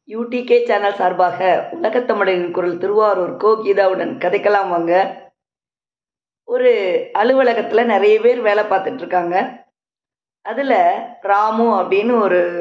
UDK channel சார்பாக உலகத்தமிழரின் குரல் திருவாரூர் கோ கீதாவுடன் கதைக்கலாம் வாங்க. ஒரு அலுவலகத்தில் நிறைய பேர் வேலை பார்த்துட்டு இருக்காங்க. அதில் ராமு அப்படின்னு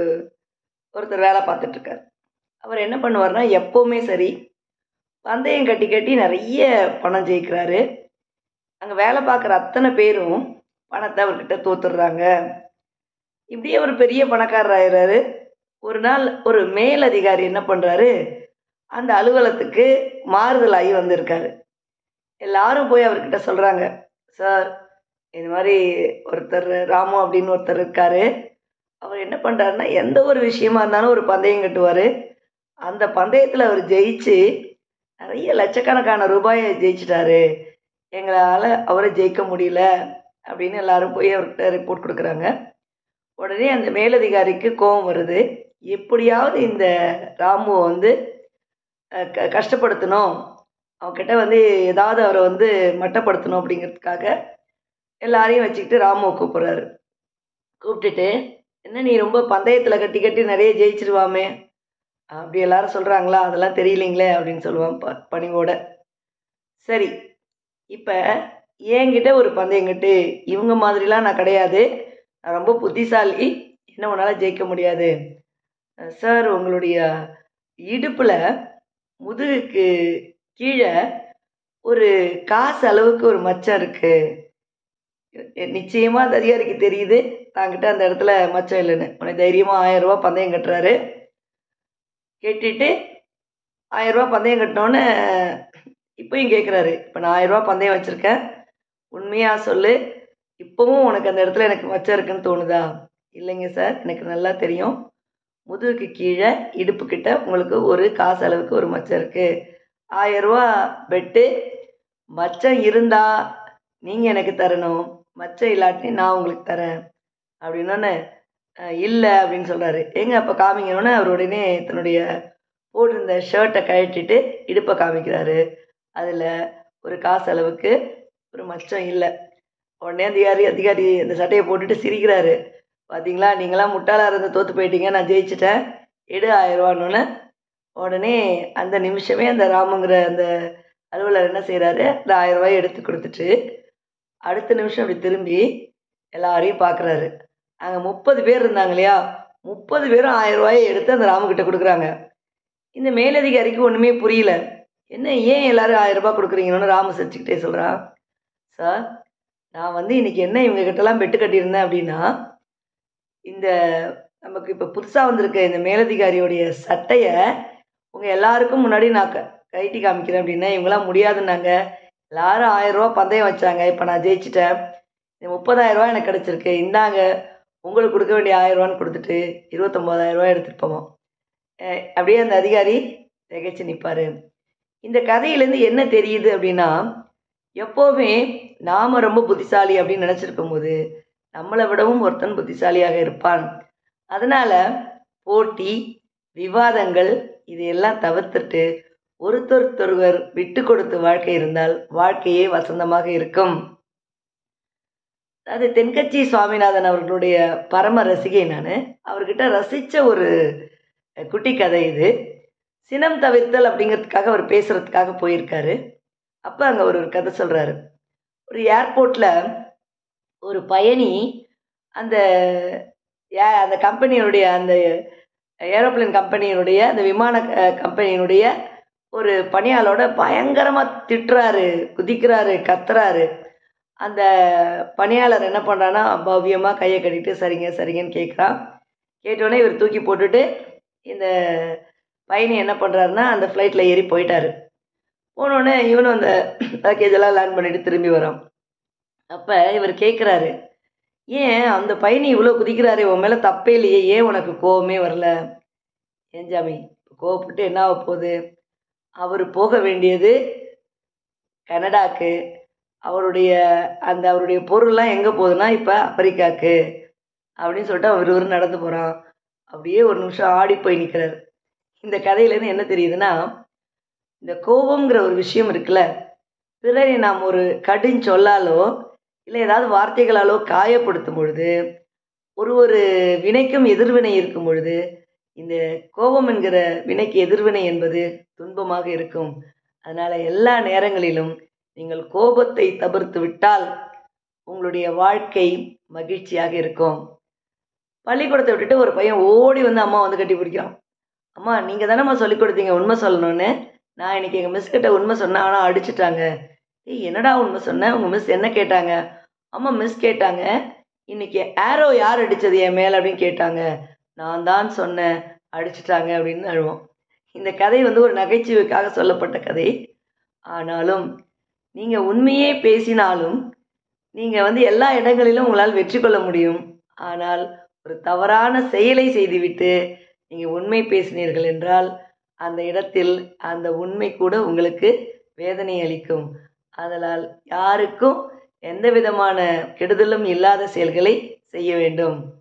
ஒருத்தர் வேலை பார்த்துட்டு இருக்கார். அவர் என்ன பண்ணுவார்னா, எப்போவுமே சரி பந்தயம் கட்டி கட்டி நிறைய பணம் ஜெயிக்கிறாரு. அங்கே வேலை பார்க்குற அத்தனை பேரும் பணத்தை அவர்கிட்ட தோத்துடுறாங்க. இப்படியே ஒரு பெரிய பணக்காரர் ஆயிடுறாரு. ஒரு நாள் ஒரு மேலதிகாரி என்ன பண்ணுறாரு, அந்த அலுவலகத்துக்கு மாறுதலாகி வந்திருக்காரு. எல்லாரும் போய் அவர்கிட்ட சொல்கிறாங்க, சார் இது மாதிரி ஒருத்தர் ராமு அப்படின்னு ஒருத்தர் இருக்காரு. அவர் என்ன பண்ணுறாருன்னா, எந்த ஒரு விஷயமா இருந்தாலும் ஒரு பந்தயம் கட்டுவார். அந்த பந்தயத்தில் அவர் ஜெயிச்சு நிறைய லட்சக்கணக்கான ரூபாயை ஜெயிச்சிட்டாரு. எங்களால் அவரை ஜெயிக்க முடியல அப்படின்னு எல்லாரும் போய் அவர்கிட்ட ரிப்போர்ட் கொடுக்குறாங்க. உடனே அந்த மேலதிகாரிக்கு கோபம் வருது. எப்படியாவது இந்த ராமுவை வந்து கஷ்டப்படுத்தணும், அவன்கிட்ட வந்து ஏதாவது அவரை வந்து மட்டப்படுத்தணும் அப்படிங்கிறதுக்காக எல்லாரையும் வச்சுக்கிட்டு ராமுவை கூப்பிட்றாரு. கூப்பிட்டுட்டு, என்ன நீ ரொம்ப பந்தயத்தில் கட்டி கட்டி நிறைய ஜெயிச்சிருவாமே, அப்படி எல்லாரும் சொல்கிறாங்களா, அதெல்லாம் தெரியலைங்களே அப்படின்னு சொல்லுவான் பணிவோட. சரி, இப்போ என்கிட்ட ஒரு பந்தயம் கட்டு, இவங்க மாதிரிலாம் நான் கிடையாது, நான் ரொம்ப புத்திசாலி, என்ன உன்னால் ஜெயிக்க முடியாது. சார் உங்களுடைய இடுப்பில் முதுகுக்கு கீழே ஒரு காசு அளவுக்கு ஒரு மச்சம் இருக்குது. நிச்சயமாக அந்த அதிகாரிக்கு தெரியுது தாங்கிட்ட அந்த இடத்துல மச்சம் இல்லைன்னு. உனக்கு தைரியமாக 1000 ரூபா பந்தயம் கட்டுறாரு. கேட்டுட்டு 1000 ரூபா பந்தயம் கட்டினோன்னு இப்போயும் கேட்குறாரு, இப்போ நான் 1000 ரூபா பந்தயம் வச்சுருக்கேன், உண்மையாக சொல்லு, இப்போவும் உனக்கு அந்த இடத்துல எனக்கு மச்சம் இருக்குன்னு தோணுதா? இல்லைங்க சார், எனக்கு நல்லா தெரியும், முதுகுக்கு கீழே இடுப்புக்கிட்ட உங்களுக்கு ஒரு காசு அளவுக்கு ஒரு மச்சம் இருக்குது. 1000 ரூபா பெட்டு, மச்சம் இருந்தால் நீங்கள் எனக்கு தரணும், மச்சம் இல்லாட்டி நான் உங்களுக்கு தரேன் அப்படின்னோன்னு இல்லை அப்படின்னு சொல்கிறாரு. எங்க அப்போ காமிக்கணுன்னு அவர் உடனே தன்னுடைய போட்டிருந்த ஷர்ட்டை கழட்டிட்டு இடுப்பை காமிக்கிறாரு. அதில் ஒரு காசு அளவுக்கு ஒரு மச்சம் இல்லை. உடனே அதிகாரி அந்த சட்டையை போட்டுட்டு சிரிக்கிறாரு. பார்த்தீங்களா, நீங்களாம் முட்டாளாக இருந்து தோற்று போயிட்டீங்க, நான் ஜெயிச்சிட்டேன், எடு 1000 ரூபான்னு. உடனே அந்த நிமிஷமே அந்த ராமுங்கிற அந்த அலுவலர் என்ன செய்கிறாரு, அந்த 1000 ரூபாயை எடுத்து கொடுத்துட்டு அடுத்த நிமிஷம் அப்படி திரும்பி எல்லாரையும் பார்க்குறாரு. அங்கே 30 பேர் இருந்தாங்க இல்லையா, 30 பேரும் 1000 ரூபாயை எடுத்து அந்த ராமுக்கிட்ட கொடுக்குறாங்க. இந்த மேலதிகாரிக்கு ஒன்றுமே புரியல. என்ன, ஏன் எல்லோரும் 1000 ரூபாய் கொடுக்குறீங்கன்னு ராமு சிரிச்சுக்கிட்டே சொல்கிறான். சார், நான் வந்து இன்றைக்கி என்ன இவங்ககிட்டலாம் பெட்டு கட்டியிருந்தேன் அப்படின்னா, இந்த நமக்கு இப்போ புதுசாக வந்திருக்க இந்த மேலதிகாரியோடைய சட்டையை உங்கள் எல்லாருக்கும் முன்னாடி நான் கழட்டி காமிக்கிறேன் அப்படின்னா, இவங்களாம் முடியாதுன்னாங்க. எல்லாரும் 1000 ரூபா பந்தயம் வச்சாங்க, இப்போ நான் ஜெயிச்சிட்டேன், இந்த 30,000 ரூபா எனக்கு கிடச்சிருக்கு, இந்தாங்க உங்களுக்கு கொடுக்க வேண்டிய 1000 ரூபான்னு கொடுத்துட்டு 29,000 ரூபா எடுத்துகிட்டு போவோம். அப்படியே அந்த அதிகாரி திகைச்சு நிற்பார். இந்த கதையிலேருந்து என்ன தெரியுது அப்படின்னா, எப்போவுமே நாம் ரொம்ப புத்திசாலி அப்படின்னு நினச்சிருக்கும் போது நம்மளை விடவும் ஒருத்தன் புத்திசாலியாக இருப்பான். அதனால் போட்டி, விவாதங்கள் இதையெல்லாம் தவிர்த்துட்டு ஒருத்தொருத்தொருவர் விட்டு கொடுத்து வாழ்க்கை இருந்தால் வாழ்க்கையே வசந்தமாக இருக்கும். அது தென்கட்சி சுவாமிநாதன் அவர்களுடைய பரம ரசிகை நான். அவர்கிட்ட ரசித்த ஒரு குட்டி கதை இது. சினம் தவிர்த்தல் அப்படிங்கிறதுக்காக அவர் பேசுகிறதுக்காக போயிருக்காரு. அப்போ அங்கே ஒரு கதை சொல்கிறாரு. ஒரு ஏர்போர்ட்டில் ஒரு பயணி அந்த அந்த கம்பெனியினுடைய அந்த ஏரோப்ளேன் கம்பெனியினுடைய அந்த விமான கம்பெனியினுடைய ஒரு பணியாளோட பயங்கரமாக திட்டுறாரு, குதிக்கிறாரு, கத்துறாரு. அந்த பணியாளர் என்ன பண்ணுறான்னா, பவ்யமாக கையை கட்டிட்டு சரிங்க சரிங்கன்னு கேட்குறான். கேட்டோடனே இவர் தூக்கி போட்டுட்டு இந்த பயணி என்ன பண்ணுறாருன்னா அந்த ஃப்ளைட்டில் ஏறி போயிட்டார். போனோடனே இவனும் அந்த பேக்கேஜெல்லாம் லேண்ட் பண்ணிவிட்டு திரும்பி வரான். அப்போ இவர் கேட்குறாரு, ஏன் அந்த பயணி இவ்வளோ குதிக்கிறாரு, உன் மேலே தப்பே இல்லையே, ஏன் உனக்கு கோவமே வரல? ஏன் ஜாமி, கோவப்பட்டு என்ன ஆக போகுது? அவர் போக வேண்டியது கனடாக்கு, அவருடைய பொருள்லாம் எங்கே போகுதுன்னா இப்போ அமெரிக்காவுக்கு அப்படின்னு சொல்லிட்டு அவர் நடந்து போகிறான். அப்படியே ஒரு நிமிஷம் ஆடி போய் நிற்கிறார். இந்த கதையிலேருந்து என்ன தெரியுதுன்னா, இந்த கோபம்ங்கிற ஒரு விஷயம் இருக்குல்ல, பிறரை நாம் ஒரு சொல்லாலோ இல்லை ஏதாவது வார்த்தைகளாலோ காயப்படுத்தும் பொழுது, ஒரு வினைக்கும் எதிர்வினை இருக்கும் பொழுது இந்த கோபம் என்கிற வினைக்கு எதிர்வினை என்பது துன்பமாக இருக்கும். அதனால் எல்லா நேரங்களிலும் நீங்கள் கோபத்தை தவிர்த்து விட்டால் உங்களுடைய வாழ்க்கை மகிழ்ச்சியாக இருக்கும். பள்ளிக்கூடத்தை விட்டுட்டு ஒரு பையன் ஓடி வந்து அம்மா வந்து கட்டி பிடிக்கிறான். அம்மா நீங்கள் தானேம்மா சொல்லிக் கொடுத்தீங்க உண்மை சொல்லணும்னு. நான் இன்னைக்கு எங்கள் மிஸ் கிட்ட உண்மை சொன்னேன், ஆனால் அடிச்சிட்டாங்க. ஏய் என்னடா உண்மை சொன்னேன்? உங்கள் மிஸ் என்ன கேட்டாங்க? அம்மா மிஸ் கேட்டாங்க, இன்னைக்கு ஆரோ யார் அடித்தது என் மேலே அப்படின்னு கேட்டாங்க. நான் தான் சொன்னேன், அடிச்சிட்டாங்க அப்படின்னு அழுவோம். இந்த கதை வந்து ஒரு நகைச்சுவைக்காக சொல்லப்பட்ட கதை. ஆனாலும் நீங்கள் உண்மையே பேசினாலும் நீங்கள் வந்து எல்லா இடங்களிலும் உங்களால் வெற்றி கொள்ள முடியும். ஆனால் ஒரு தவறான செயலை செய்துவிட்டு நீங்கள் உண்மை பேசினீர்கள் என்றால் அந்த இடத்தில் அந்த உண்மை கூட உங்களுக்கு வேதனை அளிக்கும். அதனால் யாருக்கும் எந்த விதமான கெடுதலும் இல்லாத செயல்களை செய்ய வேண்டும்.